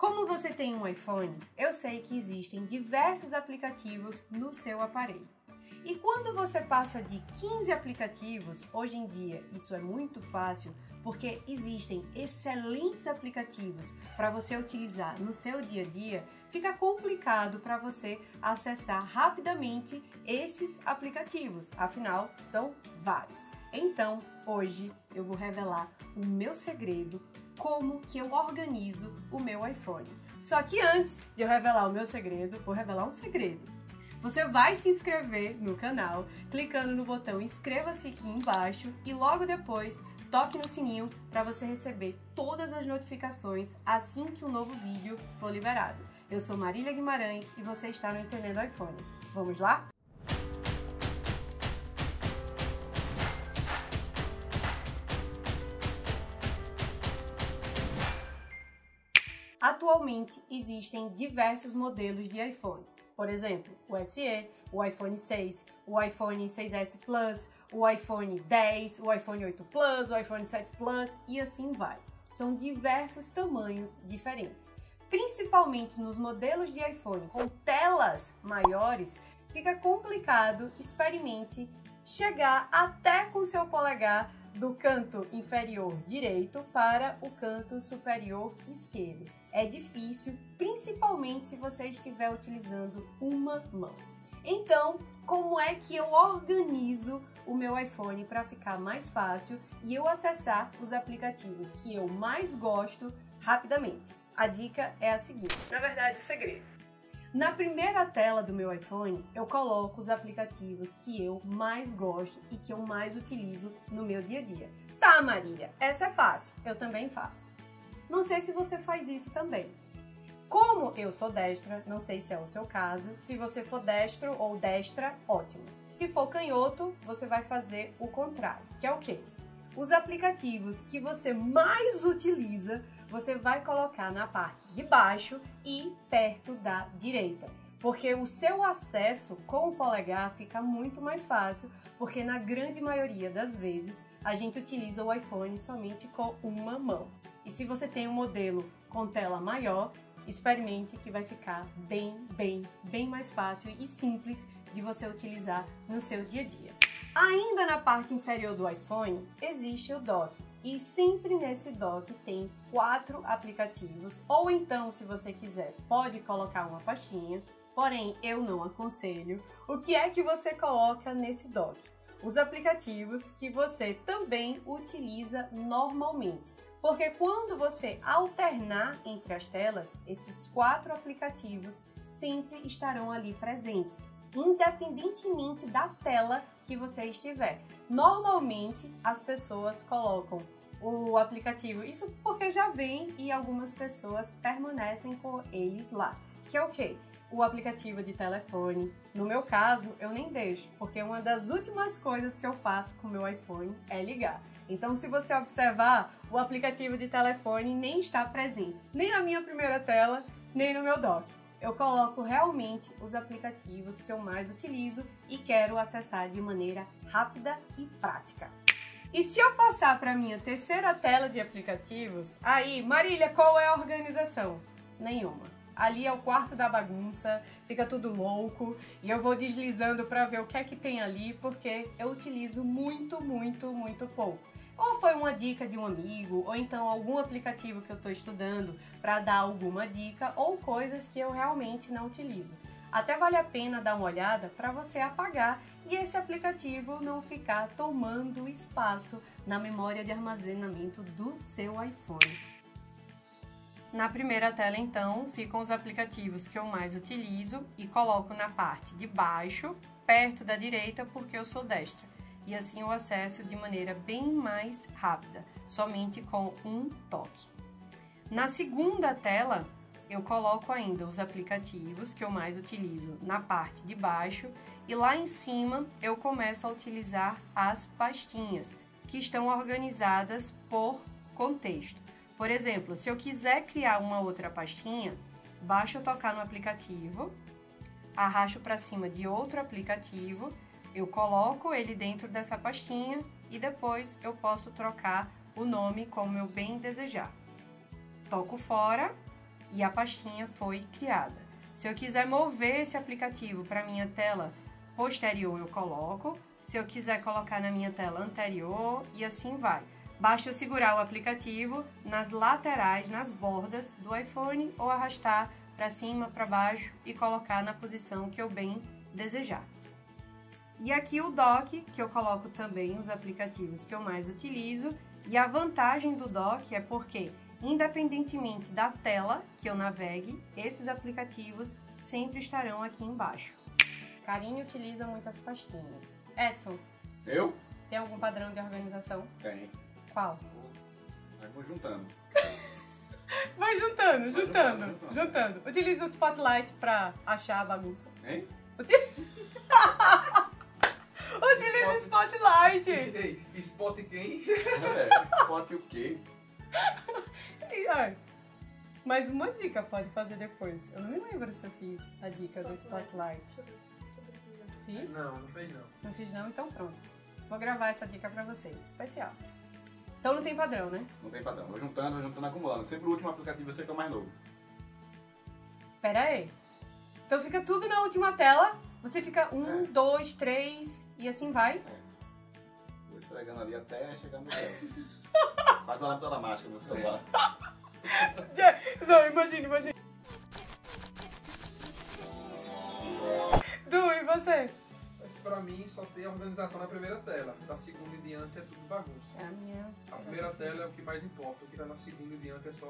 Como você tem um iPhone, eu sei que existem diversos aplicativos no seu aparelho. E quando você passa de 15 aplicativos, hoje em dia isso é muito fácil, porque existem excelentes aplicativos para você utilizar no seu dia a dia, fica complicado para você acessar rapidamente esses aplicativos, afinal são vários. Então, hoje eu vou revelar o meu segredo, como que eu organizo o meu iPhone. Só que antes de eu revelar o meu segredo, vou revelar um segredo. Você vai se inscrever no canal, clicando no botão inscreva-se aqui embaixo e logo depois toque no sininho para você receber todas as notificações assim que um novo vídeo for liberado. Eu sou Marília Guimarães e você está no Entendendo iPhone. Vamos lá? Atualmente existem diversos modelos de iPhone. Por exemplo, o SE, o iPhone 6, o iPhone 6S Plus, o iPhone 10, o iPhone 8 Plus, o iPhone 7 Plus e assim vai. São diversos tamanhos diferentes. Principalmente nos modelos de iPhone com telas maiores, fica complicado, experimente, chegar até com seu polegar do canto inferior direito para o canto superior esquerdo. É difícil, principalmente se você estiver utilizando uma mão. Então, como é que eu organizo o meu iPhone para ficar mais fácil e eu acessar os aplicativos que eu mais gosto rapidamente? A dica é a seguinte, na verdade, o segredo. Na primeira tela do meu iPhone, eu coloco os aplicativos que eu mais gosto e que eu mais utilizo no meu dia a dia. Tá, Marília, essa é fácil, eu também faço. Não sei se você faz isso também. Como eu sou destra, não sei se é o seu caso, se você for destro ou destra, ótimo. Se for canhoto, você vai fazer o contrário, que é o quê? Os aplicativos que você mais utiliza, você vai colocar na parte de baixo e perto da direita. Porque o seu acesso com o polegar fica muito mais fácil, porque na grande maioria das vezes a gente utiliza o iPhone somente com uma mão. E se você tem um modelo com tela maior, experimente que vai ficar bem mais fácil e simples de você utilizar no seu dia a dia. Ainda na parte inferior do iPhone existe o dock e sempre nesse dock tem 4 aplicativos, ou então, se você quiser, pode colocar uma pastinha, porém eu não aconselho. O que é que você coloca nesse dock? Os aplicativos que você também utiliza normalmente, porque quando você alternar entre as telas, esses 4 aplicativos sempre estarão ali presentes, independentemente da tela que você estiver. Normalmente as pessoas colocam o aplicativo, isso porque já vem e algumas pessoas permanecem com eles lá, que é o quê? O aplicativo de telefone. No meu caso, eu nem deixo, porque uma das últimas coisas que eu faço com o meu iPhone é ligar. Então, se você observar, o aplicativo de telefone nem está presente, nem na minha primeira tela, nem no meu dock. Eu coloco realmente os aplicativos que eu mais utilizo e quero acessar de maneira rápida e prática. E se eu passar para a minha terceira tela de aplicativos, aí, Marília, qual é a organização? Nenhuma. Ali é o quarto da bagunça, fica tudo louco e eu vou deslizando para ver o que é que tem ali, porque eu utilizo muito pouco. Ou foi uma dica de um amigo, ou então algum aplicativo que eu estou estudando para dar alguma dica, ou coisas que eu realmente não utilizo. Até vale a pena dar uma olhada para você apagar e esse aplicativo não ficar tomando espaço na memória de armazenamento do seu iPhone. Na primeira tela, então, ficam os aplicativos que eu mais utilizo e coloco na parte de baixo, perto da direita, porque eu sou destra. E assim eu acesso de maneira bem mais rápida, somente com um toque. Na segunda tela, eu coloco ainda os aplicativos que eu mais utilizo na parte de baixo e lá em cima eu começo a utilizar as pastinhas, que estão organizadas por contexto. Por exemplo, se eu quiser criar uma outra pastinha, basta eu tocar no aplicativo, arrasto para cima de outro aplicativo, eu coloco ele dentro dessa pastinha e depois eu posso trocar o nome como eu bem desejar. Toco fora e a pastinha foi criada. Se eu quiser mover esse aplicativo para minha tela posterior, eu coloco. Se eu quiser colocar na minha tela anterior, e assim vai. Basta eu segurar o aplicativo nas laterais, nas bordas do iPhone, ou arrastar para cima, para baixo e colocar na posição que eu bem desejar. E aqui o dock, que eu coloco também os aplicativos que eu mais utilizo. E a vantagem do dock é porque, independentemente da tela que eu navegue, esses aplicativos sempre estarão aqui embaixo. Carinho utiliza muitas pastinhas. Edson. Eu? Tem algum padrão de organização? Tem. Qual? Aí vou juntando. Vai juntando. Utiliza o Spotlight pra achar a bagunça. Hein? Utiliza o Spotlight. Ei, Spot quem? Spot o quê? Mais uma dica pode fazer depois. Eu não me lembro se eu fiz a dica do Spotlight. Fiz? Não fez não. Não fiz não? Então pronto. Vou gravar essa dica pra vocês. Especial. Então não tem padrão, né? Não tem padrão. Vou juntando, acumulando. Sempre o último aplicativo eu sei que é o mais novo. Pera aí. Então fica tudo na última tela. Você fica 1, 2, 3 e assim vai. Vou esfregando ali até chegar no céu. Faz uma lâmpada mágica no celular. Não, imagine. Du, e você? Mas pra mim só tem a organização na primeira tela. Da segunda em diante é tudo bagunça. É a minha. A primeira tela é o que mais importa. O que tá na segunda em diante é só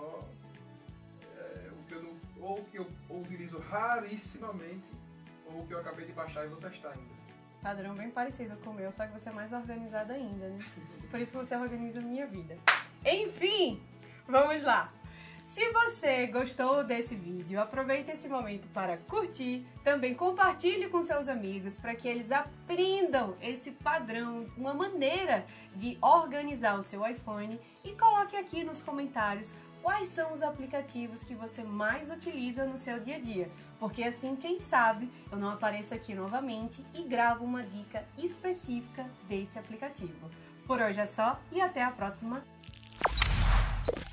o que eu não, ou o que eu utilizo rarissimamente, ou o que eu acabei de baixar e vou testar ainda. Padrão bem parecido com o meu, só que você é mais organizada ainda, né? Por isso que você organiza a minha vida. Enfim, vamos lá. Se você gostou desse vídeo, aproveite esse momento para curtir, também compartilhe com seus amigos para que eles aprendam esse padrão, uma maneira de organizar o seu iPhone, e coloque aqui nos comentários quais são os aplicativos que você mais utiliza no seu dia a dia, porque assim, quem sabe, eu não apareço aqui novamente e gravo uma dica específica desse aplicativo. Por hoje é só e até a próxima!